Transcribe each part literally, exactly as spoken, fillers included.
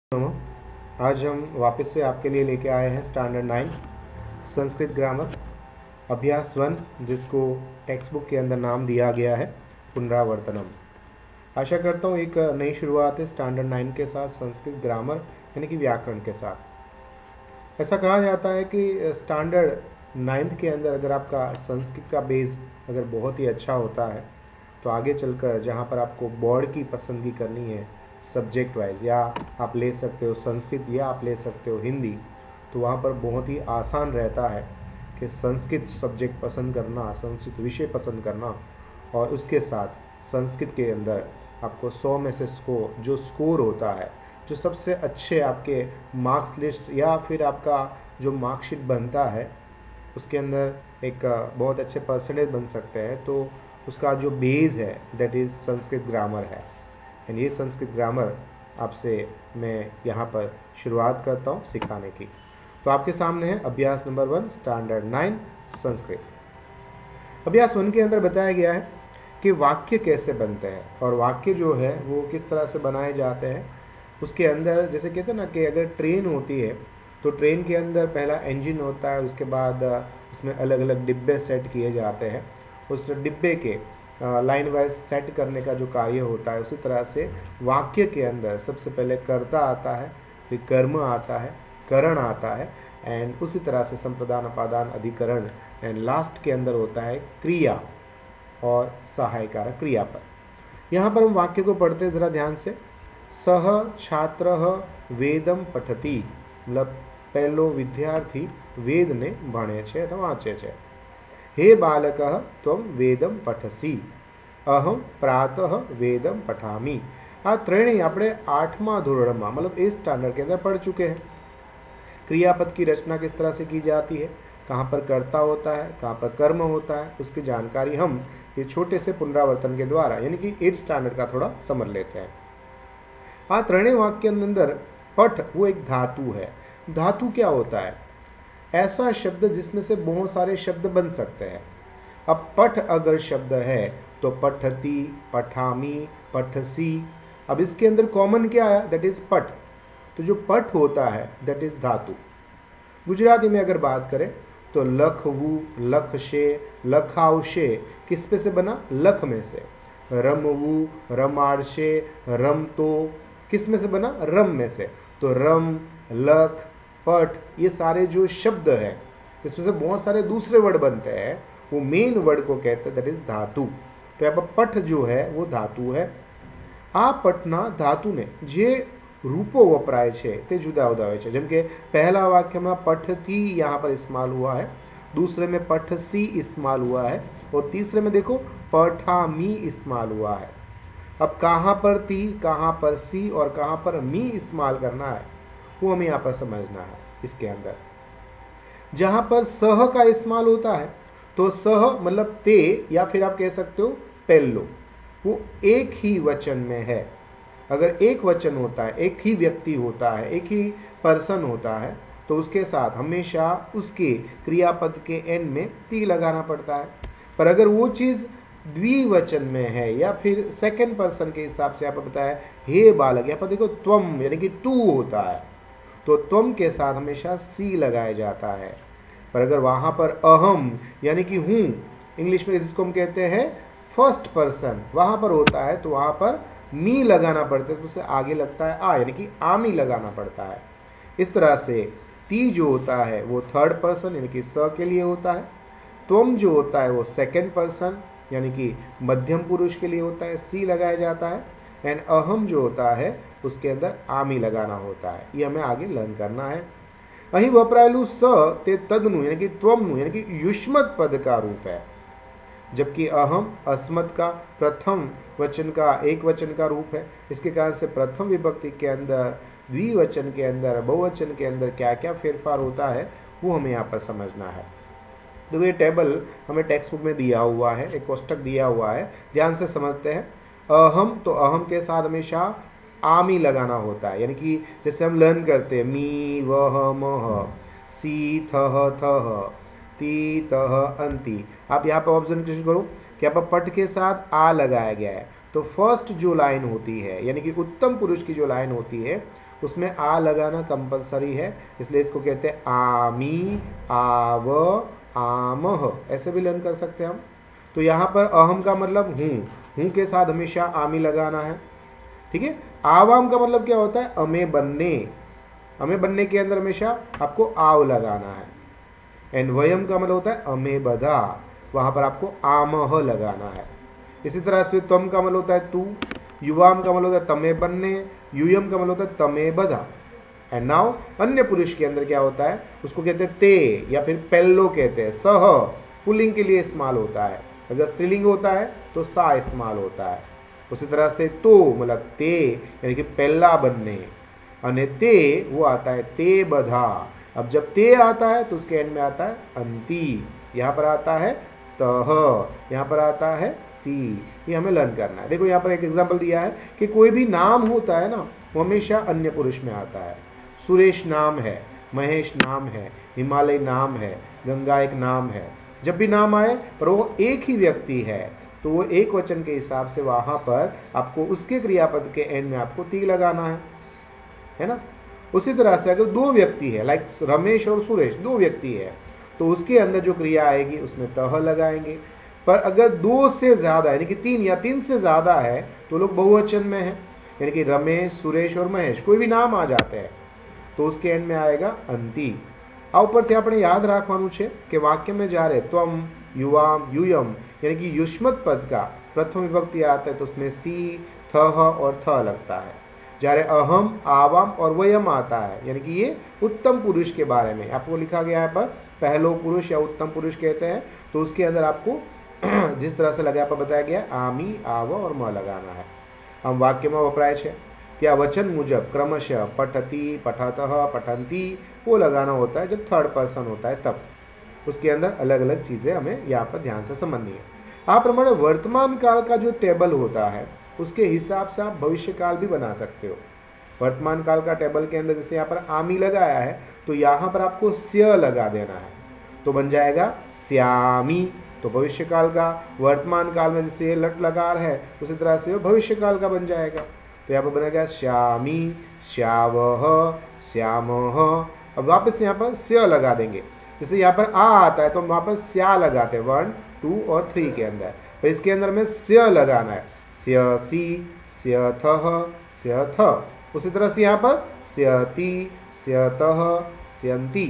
नमो। आज हम वापस से आपके लिए लेके आए हैं स्टैंडर्ड नाइन संस्कृत ग्रामर अभ्यास वन, जिसको टेक्स्ट बुक के अंदर नाम दिया गया है पुनरावर्तनम। आशा करता हूँ एक नई शुरुआत है स्टैंडर्ड नाइन के साथ, संस्कृत ग्रामर यानी कि व्याकरण के साथ। ऐसा कहा जाता है कि स्टैंडर्ड नाइन्थ के अंदर अगर आपका संस्कृत का बेस अगर बहुत ही अच्छा होता है तो आगे चलकर जहाँ पर आपको बोर्ड की पसंदगी करनी है सब्जेक्ट वाइज, या आप ले सकते हो संस्कृत या आप ले सकते हो हिंदी, तो वहाँ पर बहुत ही आसान रहता है कि संस्कृत सब्जेक्ट पसंद करना, संस्कृत विषय पसंद करना, और उसके साथ संस्कृत के अंदर आपको सौ में से स्कोर जो स्कोर होता है, जो सबसे अच्छे आपके मार्क्स लिस्ट या फिर आपका जो मार्कशीट बनता है उसके अंदर एक बहुत अच्छे परसेंटेज बन सकते हैं, तो उसका जो बेस है दैट इज़ संस्कृत ग्रामर है। एंड ये संस्कृत ग्रामर आपसे मैं यहाँ पर शुरुआत करता हूँ सिखाने की। तो आपके सामने है अभ्यास number one standard nine Sanskrit. अभ्यास वन के अंदर बताया गया है कि वाक्य कैसे बनते हैं और वाक्य जो है वो किस तरह से बनाए जाते हैं। उसके अंदर जैसे कहते हैं ना कि अगर ट्रेन होती है तो ट्रेन के अंदर पहला इंजन होता है, उसके बाद उसमें अलग अलग डिब्बे सेट किए जाते हैं। उस डिब्बे के लाइन वाइज सेट करने का जो कार्य होता है, उसी तरह से वाक्य के अंदर सबसे पहले कर्ता आता है, फिर कर्म आता है, करण आता है, एंड उसी तरह से संप्रदान अपादान अधिकरण, एंड लास्ट के अंदर होता है क्रिया और सहायकारक क्रियापद। यहाँ पर हम वाक्य को पढ़ते हैं ज़रा ध्यान से। सह छात्र वेदम पठती, मतलब पहलो विद्यार्थी वेद ने भणे छे अथवा वाँचे छे। हे बालक त्वं वेदम पठसी, अहम प्रातः वेदम पठामी। आ त्रणेय આપણે आठमा ધોરણમાં मतलब इस स्टैंडर्ड के अंदर पढ़ चुके हैं। क्रियापद की रचना किस तरह से की जाती है, कहाँ पर कर्ता होता है, कहाँ पर कर्म होता है, उसकी जानकारी हम ये छोटे से पुनरावर्तन के द्वारा यानी कि एट स्टैंडर्ड का थोड़ा समझ लेते हैं। आ त्रणेय वाक्य के अंदर पठ वो एक धातु है। धातु क्या होता है? ऐसा शब्द जिसमें से बहुत सारे शब्द बन सकते हैं। अब पठ अगर शब्द है तो पठती, पठामी, पठसी। अब इसके अंदर कॉमन क्या आया? दैट इज पठ। तो जो पठ होता है दैट इज धातु। गुजराती में अगर बात करें तो लखवू, लखशे, लखावशे किस पे से बना? लख में से। रमवू, रमाड़शे, रमतो किस में से बना? रम में से। तो रम, लख, पठ ये सारे जो शब्द हैं जिसमें से बहुत सारे दूसरे वर्ड बनते हैं, वो मेन वर्ड को कहते हैं दैट इज धातु। तो यहाँ पर पठ जो है वो धातु है। आ पठना धातु ने जे रूपो वपराय छे ते जुदा जुदा होय छे। जेम के पहला वाक्य में पठती यहाँ पर इस्तेमाल हुआ है, दूसरे में पठसी इस्तेमाल हुआ है, और तीसरे में देखो पठामी इस्तेमाल हुआ है। अब कहाँ पर ती, कहाँ पर सी और कहाँ पर मी इस्तेमाल करना है वो हमें यहाँ पर समझना है। इसके अंदर जहाँ पर सह का इस्तेमाल होता है तो सह मतलब ते, या फिर आप कह सकते हो पहलो, वो एक ही वचन में है। अगर एक वचन होता है, एक ही व्यक्ति होता है, एक ही पर्सन होता है, तो उसके साथ हमेशा उसके क्रियापद के एंड में ती लगाना पड़ता है। पर अगर वो चीज़ द्विवचन में है या फिर सेकंड पर्सन के हिसाब से, आप बताया हे बालक, यहाँ पर देखो त्वम यानी कि तू होता है, तो त्वम के साथ हमेशा सी लगाया जाता है। पर अगर वहाँ पर अहम यानी कि हूँ, इंग्लिश में जिसको हम कहते हैं फर्स्ट पर्सन, वहाँ पर होता है तो वहाँ पर मी लगाना पड़ता है, तो उससे आगे लगता है आ यानी कि आमी लगाना पड़ता है। इस तरह से ती जो होता है वो थर्ड पर्सन यानी कि स के लिए होता है। त्वम जो होता है वो सेकेंड पर्सन यानी कि मध्यम पुरुष के लिए होता है, सी लगाया जाता है। एंड अहम जो होता है उसके अंदर आमी लगाना होता है। ये हमें आगे लर्न करना है। अहीं वपरायेलू स ते तदनु यानी कि त्वमनु यानी कि युष्मत पद का रूप है, जबकि अहम अस्मत् का प्रथम वचन का एक वचन का रूप है। इसके कारण से प्रथम विभक्ति के अंदर, द्विवचन के अंदर, बहुवचन के अंदर क्या क्या फेरफार होता है वो हमें यहाँ पर समझना है। तो ये टेबल हमें टेक्स्ट बुक में दिया हुआ है, एक कोष्टक दिया हुआ है, ध्यान से समझते हैं। अहम, तो अहम के साथ हमेशा आमी लगाना होता है, यानी कि जैसे हम लर्न करते हैं मी वह मह, सी थह थह, ती तह अंति। आप यहाँ पर ऑब्जर्वेशन करो कि यहाँ पर पठ के साथ आ लगाया गया है, तो फर्स्ट जो लाइन होती है यानी कि उत्तम पुरुष की जो लाइन होती है उसमें आ लगाना कंपलसरी है, इसलिए इसको कहते हैं आमी, आव, आमह, ऐसे भी लर्न कर सकते हैं हम। तो यहाँ पर अहम का मतलब हूँ, हूँ के साथ हमेशा आमी लगाना है, ठीक है। आवाम का मतलब क्या होता है, अमे बनने, अमे बनने के अंदर हमेशा आपको आव लगाना है। एंड वयम का मतलब होता है अमे बधा, वहाँ पर आपको आमह लगाना है। इसी तरह से त्वम का मतलब होता है तू, युवाम का मतलब होता है तमे बनने, यूयम का मतलब होता है तमे बधा। एंड नाउ अन्य पुरुष के अंदर क्या होता है, उसको कहते हैं ते या फिर पेल्लो कहते हैं। सह पुल्लिंग के लिए इस्तेमाल होता है, अगर स्त्रीलिंग होता है तो सा इस्तेमाल होता है। उसी तरह से तो मतलब ते यानी कि पहला बनने, अने ते वो आता है ते बधा। अब जब ते आता है तो उसके एंड में आता है अंति, यहाँ पर आता है तह, यहाँ पर आता है ती। ये हमें लर्न करना है। देखो यहाँ पर एक एग्जांपल दिया है कि कोई भी नाम होता है ना, वो हमेशा अन्य पुरुष में आता है। सुरेश नाम है, महेश नाम है, हिमालय नाम है, गंगा एक नाम है। जब भी नाम आए पर वो एक ही व्यक्ति है तो वो एक वचन के हिसाब से वहाँ पर आपको उसके क्रियापद के एंड में आपको ती लगाना है, है ना। उसी तरह से अगर दो व्यक्ति है, लाइक रमेश और सुरेश, दो व्यक्ति है, तो उसके अंदर जो क्रिया आएगी उसमें तह लगाएंगे। पर अगर दो से ज़्यादा यानी कि तीन या तीन से ज़्यादा है तो लोग बहुवचन में है, यानी कि रमेश, सुरेश और महेश कोई भी नाम आ जाते हैं तो उसके एंड में आएगा अंति। आ ઉપરથી આપણે યાદ રાખવાનું છે કે વાક્યમાં જ્યારે ત્વમ, युवाम, यूयम यानी कि युष्मत पद का प्रथम विभक्ति आता है तो उसमें सी, थ और थ लगता है। જ્યારે अहम, आवाम और वयम आता है यानी कि ये उत्तम पुरुष के बारे में आपको लिखा गया है, पर पहलो पुरुष या उत्तम पुरुष कहते हैं, तो उसके अंदर आपको जिस तरह से लगा पर बताया गया आमी, आव और म लगाना है। हम वाक्य में वपराय है त्या वचन मुजब क्रमशः पठती, पठतः, पठंती वो लगाना होता है जब थर्ड पर्सन होता है तब। उसके अंदर अलग अलग चीज़ें हमें यहाँ पर ध्यान से समझनी है। आप प्रमाणे वर्तमान काल का जो टेबल होता है उसके हिसाब से आप भविष्य काल भी बना सकते हो। वर्तमान काल का टेबल के अंदर जैसे यहाँ पर आमी लगाया है तो यहाँ पर आपको स्या लगा देना है तो बन जाएगा श्यामी। तो भविष्य काल का वर्तमान काल में जैसे लट लगा है उसी तरह से वो भविष्य काल का बन जाएगा। तो यहाँ पर बनेगा श्यामी, श्यावह, श्यामह। अब वापस यहाँ पर स्या लगा देंगे, जैसे यहाँ पर आ आता है तो हम वहाँ पर स्या लगाते हैं वन, टू और थ्री के अंदर, तो इसके अंदर में स्या लगाना है, स्यसी, स्यथः, स्यथ। उसी तरह से यहाँ पर स्यति, स्यतः, स्यन्ति।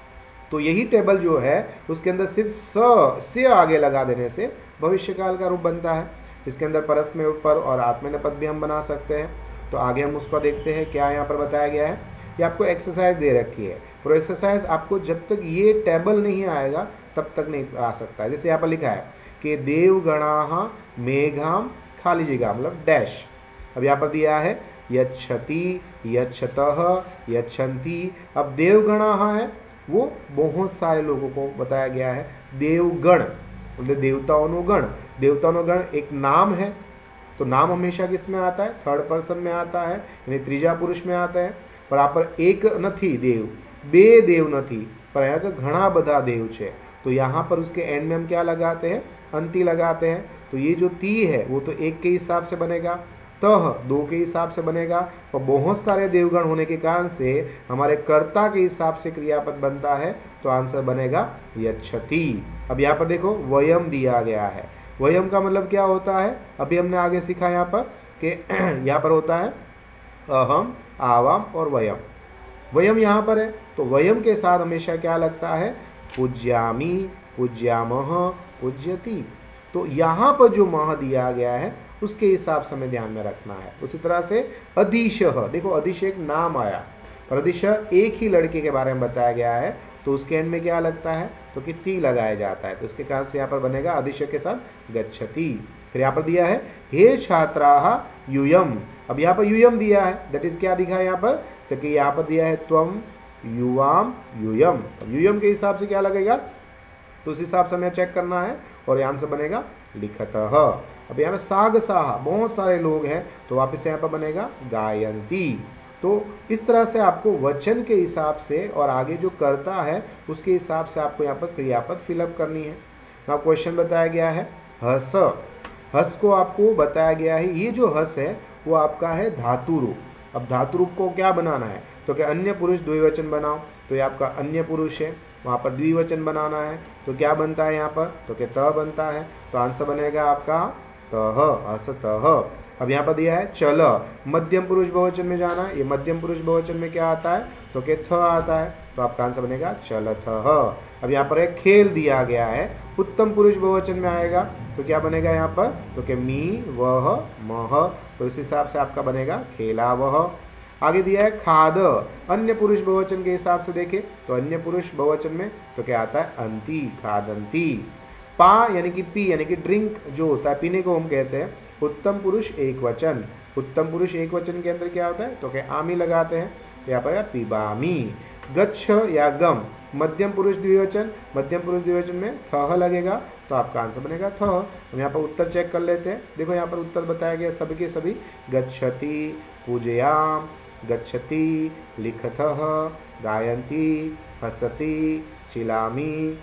तो यही टेबल जो है उसके अंदर सिर्फ स से आगे लगा देने से भविष्यकाल का रूप बनता है, जिसके अंदर परस्मै ऊपर और आत्मनेपद भी हम बना सकते हैं। तो आगे हम उसको देखते हैं क्या यहाँ पर बताया गया है। ये आपको एक्सरसाइज दे रखी है, और एक्सरसाइज आपको जब तक ये टेबल नहीं आएगा तब तक नहीं आ सकता है। जैसे यहाँ पर लिखा है कि देवगणाः मेघाम खाली जगह मतलब डैश। अब यहाँ पर दिया है यच्छति, यच्छतः, यच्छन्ति। अब देवगणाः है वो बहुत सारे लोगों को बताया गया है। देवगण मतलब देवताओं गण, देवताओं गण एक नाम है, तो नाम हमेशा किस में आता है, थर्ड पर्सन में आता है, यानी त्रीजा पुरुष में आता है। पर आप पर एक नहीं देव, बे देव नहीं, पर यहाँ घना बधा देव है, तो यहाँ पर उसके एंड में हम क्या लगाते हैं, अंति लगाते हैं। तो ये जो ती है वो तो एक के हिसाब से बनेगा, तह दो के हिसाब से बनेगा, और बहुत सारे देवगण होने के कारण से हमारे कर्ता के हिसाब से क्रियापद बनता है, तो आंसर बनेगा यच्छति। अब यहाँ पर देखो वयम दिया गया है, वयम का मतलब क्या होता है, अभी हमने आगे सीखा यहाँ पर कि यहाँ पर होता है अहम, आवाम और वयम। वयम यहाँ पर है तो वयम के साथ हमेशा क्या लगता है, पूज्यामी, पूज्यामः, पूज्यति। तो यहाँ पर जो मह दिया गया है उसके हिसाब से हमें ध्यान में रखना है। उसी तरह से अधिशः, देखो अधिशः एक नाम आया, पर अधिशः एक ही लड़के के बारे में बताया गया है, तो उसके एंड में क्या लगता है, तो कि ती लगाया जाता है, तो इसके कारण से यहाँ पर बनेगा अधिशः के साथ गच्छति। फिर यहाँ पर दिया है हे छात्राः यूयम। अब यहाँ पर यूयम दिया है, दैट इज क्या दिखा है यहाँ पर, तो कि यहाँ पर दिया है त्वम, युवाम, यूयम। अब यूयम के हिसाब से क्या लगेगा, तो उस हिसाब से हमें चेक करना है, और यहाँ से बनेगा लिखतः। अब यहाँ पे साग साह बहुत सारे लोग हैं, तो वापस यहाँ पर बनेगा गायंती। तो इस तरह से आपको वचन के हिसाब से और आगे जो कर्ता है उसके हिसाब से आपको यहाँ पर क्रियापद फिलअप करनी है। ना क्वेश्चन बताया गया है हस, हस को आपको बताया गया है, ये जो हस है वो आपका है धातु रूप, अब धातु रूप को क्या बनाना है, तो क्या अन्य पुरुष द्विवचन बनाओ, तो ये आपका अन्य पुरुष है, वहाँ पर द्विवचन बनाना है तो क्या बनता है यहाँ पर, तो क्या त बनता है, तो आंसर बनेगा आपका तह, असतः। अब यहाँ पर दिया है चल, मध्यम पुरुष बहुवचन में जाना, ये मध्यम पुरुष बहुवचन में क्या आता है, तो क्या थ आता है, तो आपका आंसर बनेगा चलथः। अब यहाँ पर एक खेल दिया गया है, उत्तम पुरुष बहुवचन में आएगा तो क्या बनेगा यहाँ पर, तो क्या मी वह मह, तो इस हिसाब से आपका बनेगा खेला वह। आगे दिया है खाद, अन्य पुरुष बहुवचन के हिसाब से देखें तो अन्य पुरुष बहुवचन में तो क्या आता है अंति, खादंती। पा यानी कि पी यानी कि ड्रिंक जो होता है, पीने को हम कहते हैं, उत्तम पुरुष एक वचन, उत्तम पुरुष एक वचन के अंदर क्या होता है, तो क्या आमी लगाते हैं, तो यहाँ पर पिबामी। गच्छ या गम, मध्यम पुरुष द्विवचन, मध्यम पुरुष द्विवचन में थह लगेगा तो आपका आंसर बनेगा थ। हम यहाँ पर उत्तर चेक कर लेते हैं, देखो यहाँ पर उत्तर बताया गया सभी के सभी, गच्छति, पूजयाम, गच्छति, लिखतः, गायन्ति, हसति, चिलामी,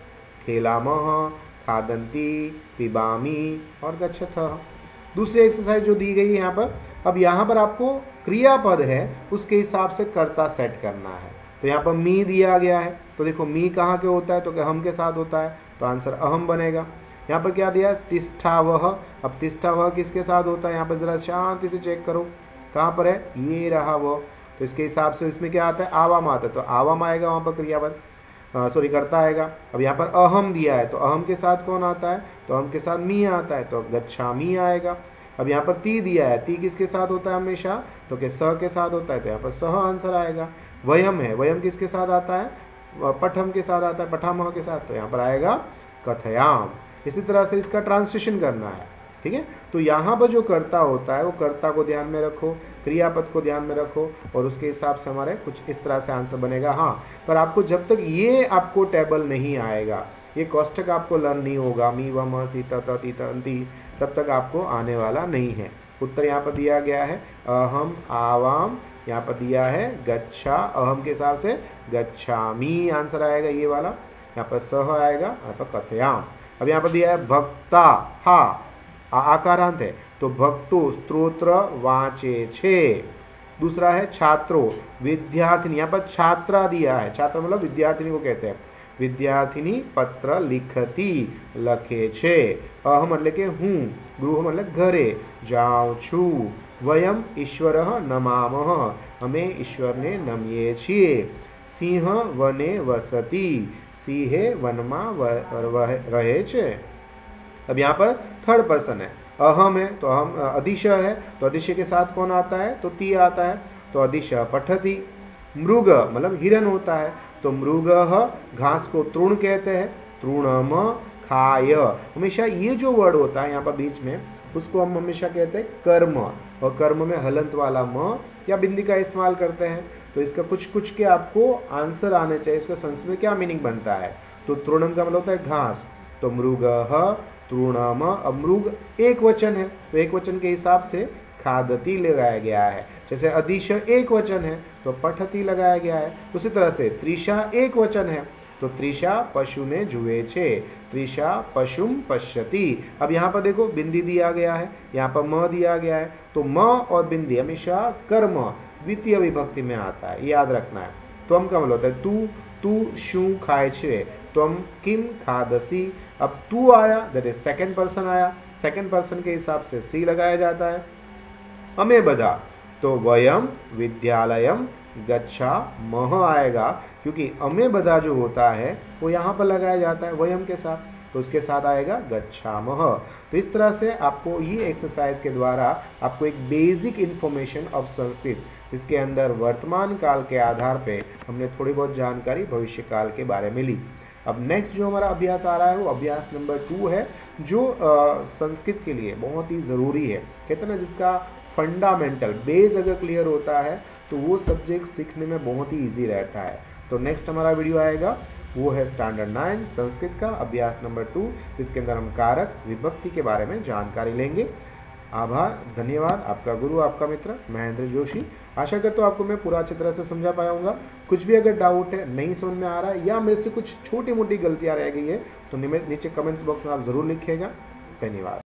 खेलामः, खादन्ति, पिबामी और गच्छतः। दूसरी एक्सरसाइज जो दी गई है यहाँ पर, अब यहाँ पर आपको क्रियापद है उसके हिसाब से कर्ता सेट करना है। तो यहाँ पर मी दिया गया है, तो देखो मी कहाँ के होता है, तो क्या हम के साथ होता है, तो आंसर अहम बनेगा। यहाँ पर क्या दिया, तिष्ठावह, अब तिष्ठावह किसके साथ होता है, यहाँ पर जरा शांति से चेक करो कहाँ पर है, ये रहा वो, तो इसके हिसाब से इसमें क्या आता है, आवाम आता है, तो आवाम आएगा वहाँ पर क्रियापद, सॉरी करता आएगा। अब यहाँ पर अहम दिया है तो अहम के साथ कौन आता है, तो अहम के साथ मी आता है, तो गच्छामी आएगा। अब यहाँ पर ती दिया है, ती किसके साथ होता है हमेशा, तो कि स के साथ होता है, तो यहाँ पर सह आंसर आएगा। वयम है, वयम किसके साथ आता है, पठम के साथ आता है, पठामह के साथ, तो यहाँ पर आएगा कथयाम। इसी तरह से इसका ट्रांसलेशन करना है, ठीक है। तो यहाँ पर जो कर्ता होता है वो कर्ता को ध्यान में रखो, क्रियापद को ध्यान में रखो और उसके हिसाब से हमारे कुछ इस तरह से आंसर बनेगा। हाँ, पर आपको जब तक ये आपको टेबल नहीं आएगा, ये कोष्टक आपको लर्न नहीं होगा, मी व म सी त त ती त अंति, तब तक आपको आने वाला नहीं है। उत्तर यहाँ पर दिया गया है अहम, आवाम, यहाँ पर दिया है गच्छा, अहम के हिसाब से गच्छामी आंसर आएगा ये वाला, यहाँ पर सह आएगा, यहाँ पर कथयाम। अब यहाँ पर दिया है भक्ता, हा आकारांत है, तो भक्तो स्तोत्र वाचे छे। दूसरा है छात्रो, विद्यार्थिनी, यहाँ पर छात्रा दिया है, छात्र मतलब विद्यार्थिनी को कहते हैं, विद्यार्थिनी पत्र लिखती, लखे छे। अहम એટલે કે હું, ગૃહ એટલે ઘરે, જાઉં છું। વયમ ઈશ્વરઃ નમામઃ, અમે ઈશ્વરને નમીએ છીએ। સિંહ વને વસતિ, સિંહે વનમાં રહે છે। अब यहाँ पर थर्ड पर्सन है, अहम है तो अहम, अधिशय है तो अधिशय के साथ कौन आता है, तो ती आता है, तो अधिशय पठति। मृग मतलब हिरन होता है, तो मृगः घास को तृण कहते हैं, तृणम खाय। हमेशा ये जो वर्ड होता है यहाँ पर बीच में, उसको हम हमेशा कहते हैं कर्म, और कर्म में हलंत वाला म या बिंदी का इस्तेमाल करते हैं। तो इसका कुछ कुछ के आपको आंसर आने चाहिए, इसका संस्कृत में क्या मीनिंग बनता है। तो तृणम का मतलब होता है घास, तो मृगः तृणम। अब मृग एक वचन है तो एक वचन के हिसाब से खादती लगाया गया है। जैसे अधिश एक वचन है तो पठती लगाया गया है। उसी तरह से त्रिशा एक वचन है तो त्रिशा पशु ने जुए छे, त्रिशा पशुम पश्यति। अब यहाँ पर देखो बिंदी दिया गया है, यहाँ पर म दिया गया है, तो म और बिंदी हमेशा कर्म द्वितीय विभक्ति में आता है, याद रखना है। तो हम क्या बोलते हैं, तू तू शू खाए छे, तो हम किम खादसी। अब तू आया दैट इज सेकेंड पर्सन आया, सेकेंड पर्सन के हिसाब से सी लगाया जाता है। अमे बधा तो वयम विद्यालयम गच्छा मह आएगा, क्योंकि अमे बधा जो होता है वो यहाँ पर लगाया जाता है वयम के साथ, तो उसके साथ आएगा गच्छामः। तो इस तरह से आपको ये एक्सरसाइज के द्वारा आपको एक बेसिक इन्फॉर्मेशन ऑफ संस्कृत, जिसके अंदर वर्तमान काल के आधार पे हमने थोड़ी बहुत जानकारी भविष्य काल के बारे में ली। अब नेक्स्ट जो हमारा अभ्यास आ रहा है वो अभ्यास नंबर टू है, जो आ, संस्कृत के लिए बहुत ही ज़रूरी है। कहते हैं ना, जिसका फंडामेंटल बेस अगर क्लियर होता है तो वो सब्जेक्ट सीखने में बहुत ही ईजी रहता है। तो नेक्स्ट हमारा वीडियो आएगा वो है स्टैंडर्ड नाइन संस्कृत का अभ्यास नंबर टू, जिसके अंदर हम कारक विभक्ति के बारे में जानकारी लेंगे। आभार, धन्यवाद। आपका गुरु, आपका मित्र महेंद्र जोशी। आशा करता हूँ आपको मैं पूरा अच्छी तरह से समझा पाया हूँगा। कुछ भी अगर डाउट है, नहीं समझ में आ रहा है, या मेरे से कुछ छोटी मोटी गलतियाँ रह गई है, तो नीचे कमेंट्स बॉक्स में आप ज़रूर लिखिएगा। धन्यवाद।